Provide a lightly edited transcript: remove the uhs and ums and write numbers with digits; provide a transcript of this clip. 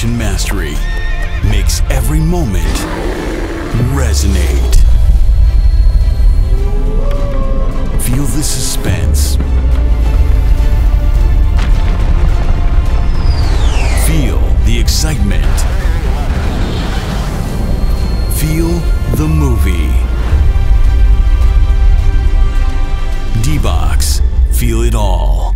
Emotion mastery makes every moment resonate. Feel the suspense. Feel the excitement. Feel the movie. D-Box. Feel it all.